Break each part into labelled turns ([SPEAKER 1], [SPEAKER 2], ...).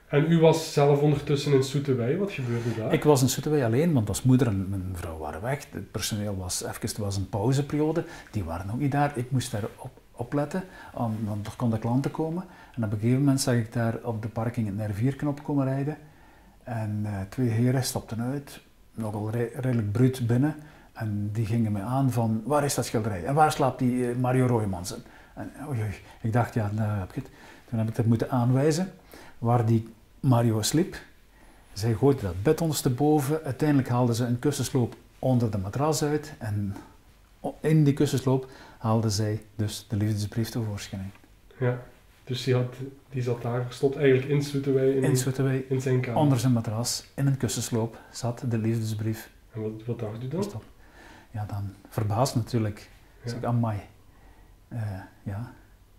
[SPEAKER 1] En u was zelf ondertussen in Soetewij, wat gebeurde daar?
[SPEAKER 2] Ik was in Soetewij alleen, want als moeder en mijn vrouw waren weg. Het personeel was even, het was een pauzeperiode, die waren ook niet daar. Ik moest daar opletten, want er konden klanten komen. En op een gegeven moment zag ik daar op de parking een R4-knop komen rijden. En twee heren stapten uit, nogal redelijk bruut binnen. En die gingen me aan van, waar is dat schilderij? En waar slaapt die Mario Roijmans? En oei, ik dacht, ja, daar heb ik het. Toen heb ik dat moeten aanwijzen, waar die Mario sliep. Zij gooiden dat bed ondersteboven. Uiteindelijk haalden ze een kussensloop onder de matras uit. En in die kussensloop haalden zij dus de liefdesbrief tevoorschijn.
[SPEAKER 1] Ja, dus die zat daar, stond eigenlijk in Soetewij, in zijn kamer.
[SPEAKER 2] Onder zijn matras, in een kussensloop, zat de liefdesbrief.
[SPEAKER 1] En wat dacht u dan?
[SPEAKER 2] Ja, dan verbaasd natuurlijk.
[SPEAKER 1] Ja.
[SPEAKER 2] Dus ik, amai. Ja.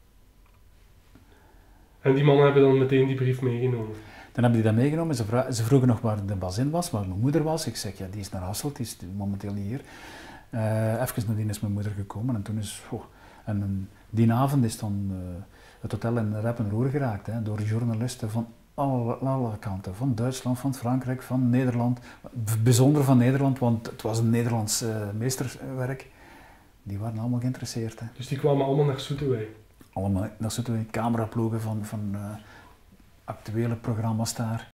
[SPEAKER 1] En die mannen hebben dan meteen die brief meegenomen?
[SPEAKER 2] Dan hebben die dat meegenomen. Ze vroegen nog waar de bazin was, waar mijn moeder was. Ik zeg, ja, die is naar Hasselt, die is momenteel niet hier. Even nadien is mijn moeder gekomen en toen is... die avond is dan het hotel in rep en roer geraakt, hè, door journalisten van alle kanten. Van Duitsland, van Frankrijk, van Nederland. Bijzonder van Nederland, want het was een Nederlands meesterwerk. Die waren allemaal geïnteresseerd. Hè.
[SPEAKER 1] Dus die kwamen allemaal naar Soetewij?
[SPEAKER 2] Allemaal naar Soetewij, cameraploegen van actuele programma's daar.